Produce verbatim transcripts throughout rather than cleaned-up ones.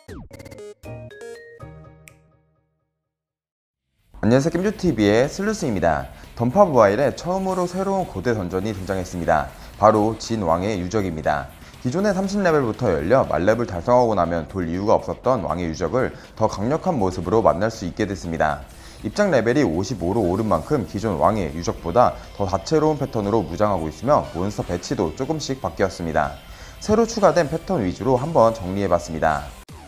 안녕하세요. 겜주티비의 슬루스입니다. 던파 모바일에 처음으로 새로운 고대 던전이 등장했습니다. 바로 진왕의 유적입니다. 기존의 삼십 레벨부터 열려 만렙을 달성하고 나면 돌 이유가 없었던 왕의 유적을 더 강력한 모습으로 만날 수 있게 됐습니다. 입장 레벨이 오십오로 오른 만큼 기존 왕의 유적보다 더 다채로운 패턴으로 무장하고 있으며 몬스터 배치도 조금씩 바뀌었습니다. 새로 추가된 패턴 위주로 한번 정리해봤습니다.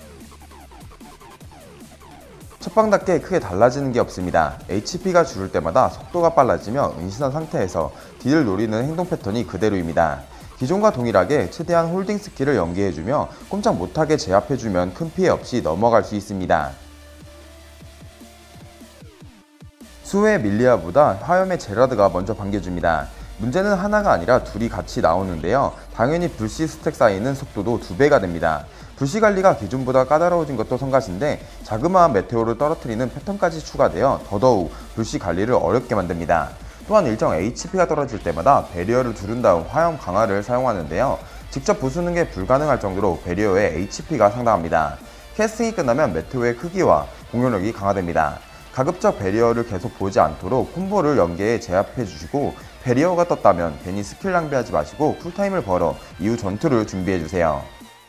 첫방답게 크게 달라지는 게 없습니다. 에이치피가 줄을 때마다 속도가 빨라지며 은신한 상태에서 딜을 노리는 행동 패턴이 그대로입니다. 기존과 동일하게 최대한 홀딩 스킬을 연계해주며 꼼짝 못하게 제압해주면 큰 피해 없이 넘어갈 수 있습니다. 수호의 밀리아보다 화염의 제라드가 먼저 반겨줍니다. 문제는 하나가 아니라 둘이 같이 나오는데요. 당연히 불씨 스택 쌓이는 속도도 두 배가 됩니다. 불씨 관리가 기존보다 까다로워진 것도 성가신데 자그마한 메테오를 떨어뜨리는 패턴까지 추가되어 더더욱 불씨 관리를 어렵게 만듭니다. 또한 일정 에이치피가 떨어질 때마다 배리어를 두른 다음 화염 강화를 사용하는데요. 직접 부수는 게 불가능할 정도로 배리어의 에이치피가 상당합니다. 캐스팅이 끝나면 메테오의 크기와 공격력이 강화됩니다. 가급적 배리어를 계속 보지 않도록 콤보를 연계해 제압해주시고 배리어가 떴다면 괜히 스킬 낭비하지 마시고 쿨타임을 벌어 이후 전투를 준비해주세요.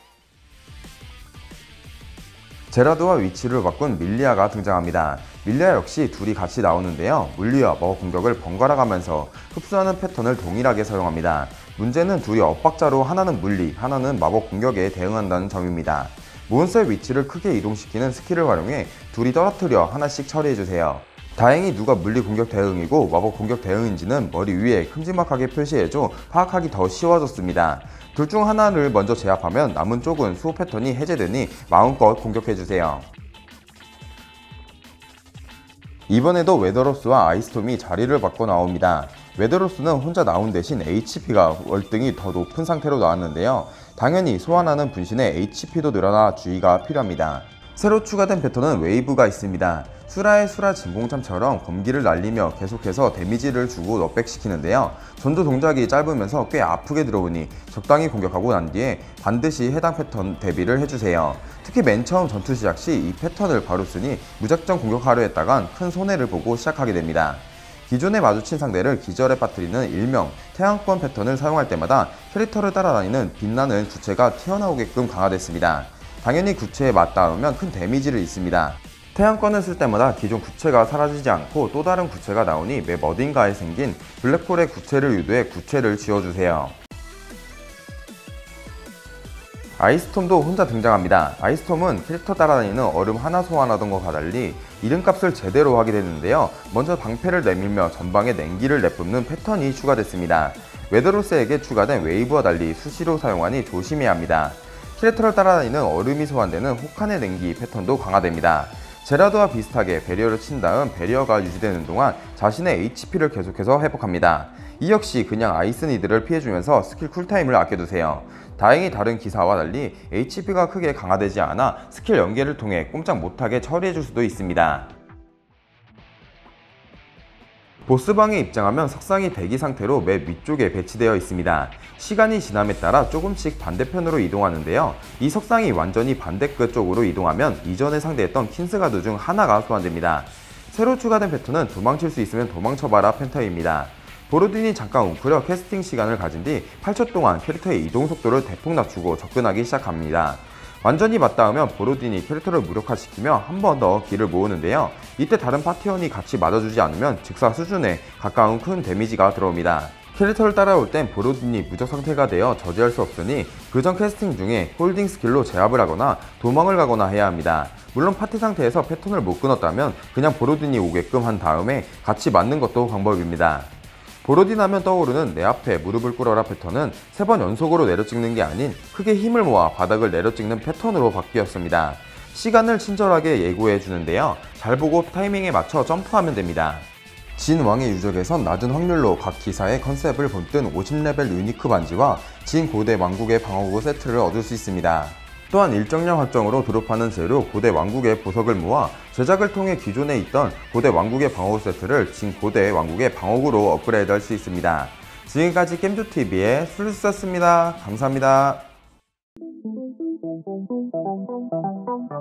제라드와 위치를 바꾼 밀리아가 등장합니다. 밀리아 역시 둘이 같이 나오는데요. 물리와 마법 공격을 번갈아 가면서 흡수하는 패턴을 동일하게 사용합니다. 문제는 둘이 엇박자로 하나는 물리, 하나는 마법 공격에 대응한다는 점입니다. 몬스터의 위치를 크게 이동시키는 스킬을 활용해 둘이 떨어뜨려 하나씩 처리해주세요. 다행히 누가 물리 공격 대응이고 마법 공격 대응인지는 머리 위에 큼지막하게 표시해줘 파악하기 더 쉬워졌습니다. 둘 중 하나를 먼저 제압하면 남은 쪽은 수호 패턴이 해제되니 마음껏 공격해주세요. 이번에도 웨더로스와 아이스톰이 자리를 바꿔 나옵니다. 웨더로스는 혼자 나온 대신 에이치피가 월등히 더 높은 상태로 나왔는데요. 당연히 소환하는 분신의 에이치피도 늘어나 주의가 필요합니다. 새로 추가된 패턴은 웨이브가 있습니다. 수라의 수라 진공참처럼 검기를 날리며 계속해서 데미지를 주고 넉백시키는데요. 전조 동작이 짧으면서 꽤 아프게 들어오니 적당히 공격하고 난 뒤에 반드시 해당 패턴 대비를 해주세요. 특히 맨 처음 전투 시작 시 이 패턴을 바로 쓰니 무작정 공격하려 했다간 큰 손해를 보고 시작하게 됩니다. 기존에 마주친 상대를 기절에 빠뜨리는 일명 태양권 패턴을 사용할 때마다 캐릭터를 따라다니는 빛나는 구체가 튀어나오게끔 강화됐습니다. 당연히 구체에 맞닿으면 큰 데미지를 입습니다. 태양권을 쓸 때마다 기존 구체가 사라지지 않고 또 다른 구체가 나오니 맵 어딘가에 생긴 블랙홀의 구체를 유도해 구체를 지워주세요. 아이스톰도 혼자 등장합니다. 아이스톰은 캐릭터 따라다니는 얼음 하나 소환하던 것과 달리 이름값을 제대로 하게 되는데요. 먼저 방패를 내밀며 전방에 냉기를 내뿜는 패턴이 추가됐습니다. 웨더로스에게 추가된 웨이브와 달리 수시로 사용하니 조심해야 합니다. 캐릭터를 따라다니는 얼음이 소환되는 혹한의 냉기 패턴도 강화됩니다. 제라드와 비슷하게 배리어를 친 다음 배리어가 유지되는 동안 자신의 에이치피를 계속해서 회복합니다. 이 역시 그냥 아이스 니드를 피해주면서 스킬 쿨타임을 아껴두세요. 다행히 다른 기사와 달리 에이치피가 크게 강화되지 않아 스킬 연계를 통해 꼼짝 못하게 처리해줄 수도 있습니다. 보스방에 입장하면 석상이 대기 상태로 맵 위쪽에 배치되어 있습니다. 시간이 지남에 따라 조금씩 반대편으로 이동하는데요. 이 석상이 완전히 반대 끝 쪽으로 이동하면 이전에 상대했던 킨스가드 중 하나가 소환됩니다. 새로 추가된 패턴은 도망칠 수 있으면 도망쳐봐라 펜터입니다. 보로딘이 잠깐 웅크려 캐스팅 시간을 가진 뒤 팔 초 동안 캐릭터의 이동 속도를 대폭 낮추고 접근하기 시작합니다. 완전히 맞닿으면 보로딘이 캐릭터를 무력화시키며 한 번 더 기를 모으는데요. 이때 다른 파티원이 같이 맞아주지 않으면 즉사 수준에 가까운 큰 데미지가 들어옵니다. 캐릭터를 따라올 땐 보로딘이 무적 상태가 되어 저지할 수 없으니 그전 캐스팅 중에 홀딩 스킬로 제압을 하거나 도망을 가거나 해야 합니다. 물론 파티 상태에서 패턴을 못 끊었다면 그냥 보로딘이 오게끔 한 다음에 같이 맞는 것도 방법입니다. 보로딘 하면 떠오르는 내 앞에 무릎을 꿇어라 패턴은 세 번 연속으로 내려찍는 게 아닌 크게 힘을 모아 바닥을 내려찍는 패턴으로 바뀌었습니다. 시간을 친절하게 예고해 주는데요. 잘 보고 타이밍에 맞춰 점프하면 됩니다. 진 왕의 유적에선 낮은 확률로 각 기사의 컨셉을 본뜬 오십 레벨 유니크 반지와 진 고대 왕국의 방어구 세트를 얻을 수 있습니다. 또한 일정량 확정으로 드롭하는 재료 고대 왕국의 보석을 모아 제작을 통해 기존에 있던 고대 왕국의 방어구 세트를 진 고대 왕국의 방어구로 업그레이드 할 수 있습니다. 지금까지 겜주티비의 슬루스였습니다. 감사합니다.